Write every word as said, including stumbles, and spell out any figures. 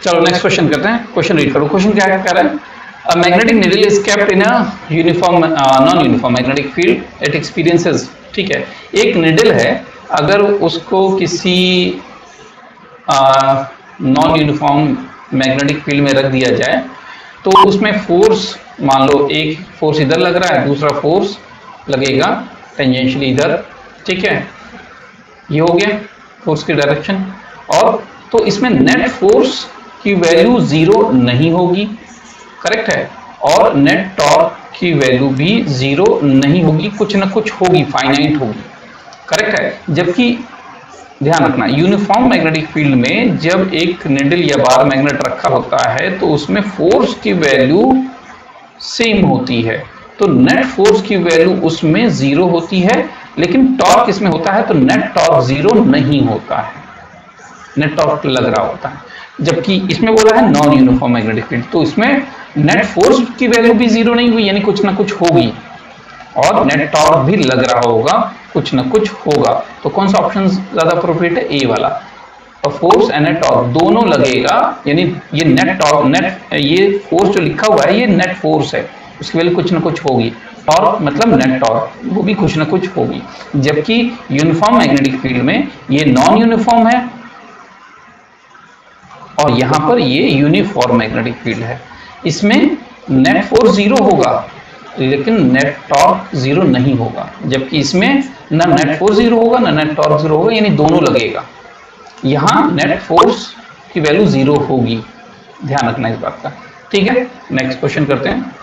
चलो next question करते हैं। क्वेश्चन रीड करो। क्वेश्चन क्या कह रहा है? A magnetic needle is kept in a uniform uh, non-uniform magnetic field it experiences। ठीक है, एक निडल है, अगर उसको किसी नॉन यूनिफॉर्म मैग्नेटिक फील्ड में रख दिया जाए तो उसमें फोर्स, मान लो एक फोर्स इधर लग रहा है, दूसरा फोर्स लगेगा टेंजेंशियली इधर। ठीक है, ये हो गया फोर्स की डायरेक्शन। और तो इसमें नेट फोर्स की वैल्यू जीरो नहीं होगी, करेक्ट है, और नेट टॉर्क की वैल्यू भी जीरो नहीं होगी, कुछ ना कुछ होगी, फाइनाइट होगी, करेक्ट है। जबकि ध्यान रखना, यूनिफॉर्म मैग्नेटिक फील्ड में जब एक निडल या बार मैग्नेट रखा होता है तो उसमें फोर्स की वैल्यू सेम होती है, तो नेट फोर्स की वैल्यू उसमें जीरो होती है, लेकिन टॉर्क इसमें होता है तो नेट टॉर्क जीरो नहीं होता है, नेट टॉर्क लग रहा होता है। जबकि इसमें बोला है नॉन यूनिफॉर्म मैग्नेटिक फील्ड, तो इसमें नेट फोर्स की वैल्यू भी जीरो नहीं हुई, यानी कुछ ना कुछ होगी, और नेट टॉर्क भी लग रहा होगा, कुछ ना कुछ होगा। तो कौन सा ऑप्शन ज्यादा अप्रोप्रिएट है? ए वाला। और फोर्स एंड नेट टॉर्क दोनों लगेगा, यानी ये नेट टॉर्क, नेट ये फोर्स जो लिखा हुआ है ये नेट फोर्स है, उसकी वैल्यू कुछ ना कुछ होगी, टॉर्क मतलब नेट टॉर्क, वो भी कुछ ना कुछ होगी। जबकि यूनिफॉर्म मैग्नेटिक फील्ड में ये नॉन यूनिफॉर्म है और यहां पर ये यूनिफॉर्म मैग्नेटिक फील्ड है, इसमें नेट फोर्स जीरो होगा लेकिन नेट टॉर्क जीरो नहीं होगा। जबकि इसमें ना नेट फोर्स जीरो होगा ना नेट टॉर्क जीरो होगा, यानी दोनों लगेगा। यहां नेट फोर्स की वैल्यू जीरो होगी, ध्यान रखना इस बात का। ठीक है, नेक्स्ट क्वेश्चन करते हैं।